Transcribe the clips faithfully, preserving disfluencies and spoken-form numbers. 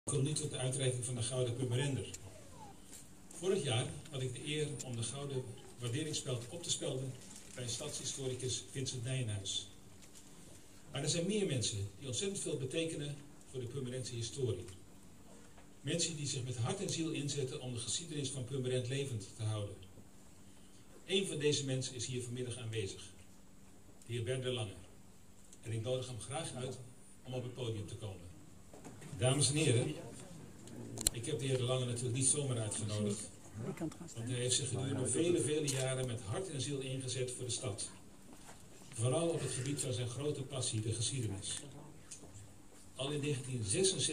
Kom nu tot de uitreiking van de Gouden Purmerender. Vorig jaar had ik de eer om de Gouden Waarderingsspeld op te spelden bij stadshistoricus Vincent Nijenhuis. Maar er zijn meer mensen die ontzettend veel betekenen voor de Purmerendse historie. Mensen die zich met hart en ziel inzetten om de geschiedenis van Purmerend levend te houden. Eén van deze mensen is hier vanmiddag aanwezig, de heer Bert de Lange. En ik nodig hem graag uit om op het podium te komen. Dames en heren, ik heb de heer de Lange natuurlijk niet zomaar uitgenodigd, want hij heeft zich gedurende vele, vele jaren met hart en ziel ingezet voor de stad. Vooral op het gebied van zijn grote passie, de geschiedenis. Al in negentien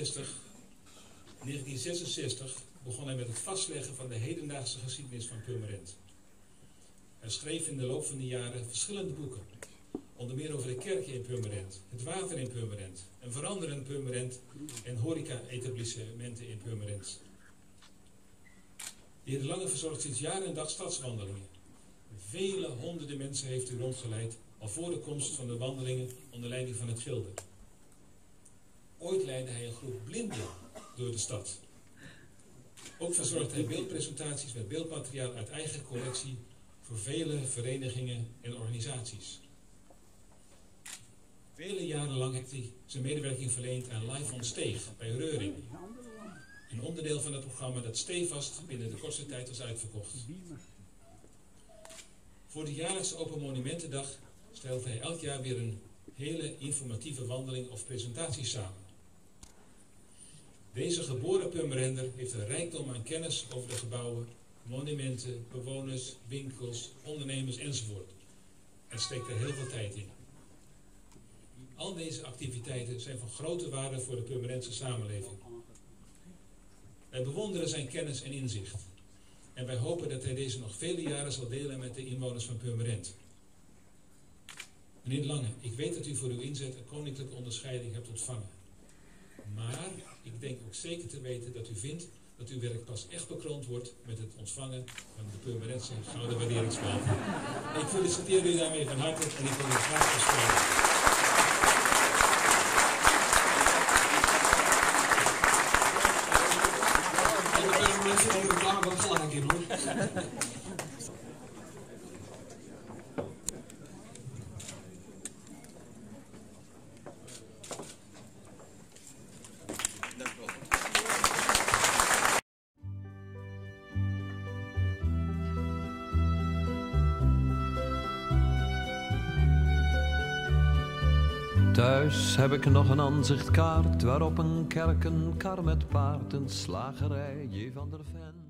zesenzestig begon hij met het vastleggen van de hedendaagse geschiedenis van Purmerend. Hij schreef in de loop van de jaren verschillende boeken. Onder meer over de kerken in Purmerend, het water in Purmerend, een veranderend Purmerend en horeca-etablissementen in Purmerend. De heer De Lange verzorgt sinds jaren en dag stadswandelingen. Vele honderden mensen heeft u rondgeleid al voor de komst van de wandelingen onder leiding van het Gilde. Ooit leidde hij een groep blinden door de stad. Ook verzorgt hij beeldpresentaties met beeldmateriaal uit eigen collectie voor vele verenigingen en organisaties. Vele jaren lang heeft hij zijn medewerking verleend aan Live on Steeg bij Reuring. Een onderdeel van het programma dat stevast binnen de kortste tijd was uitverkocht. Voor de jaarlijkse Open Monumentendag stelt hij elk jaar weer een hele informatieve wandeling of presentatie samen. Deze geboren Purmerender heeft een rijkdom aan kennis over de gebouwen, monumenten, bewoners, winkels, ondernemers enzovoort. En steekt er heel veel tijd in. Al deze activiteiten zijn van grote waarde voor de Purmerendse samenleving. Wij bewonderen zijn kennis en inzicht. En wij hopen dat hij deze nog vele jaren zal delen met de inwoners van Purmerend. Meneer De Lange, ik weet dat u voor uw inzet een koninklijke onderscheiding hebt ontvangen. Maar ik denk ook zeker te weten dat u vindt dat uw werk pas echt bekroond wordt met het ontvangen van de Purmerendse Gouden Waarderingsspeld. Ik feliciteer u daarmee van harte en ik wil u graag verspreken. Mensen hebben daar wel gelijk in, hoor. Thuis heb ik nog een aanzichtkaart waarop een kerk, een kar met paard, een slagerij, J. van der Ven.